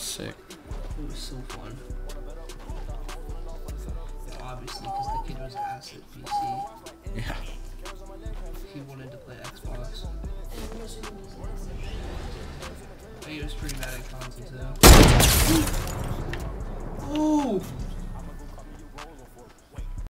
sick. It was so fun. Obviously, because the kid was ass at PC. Yeah. He wanted to play Xbox. He was pretty bad at console too. Oh!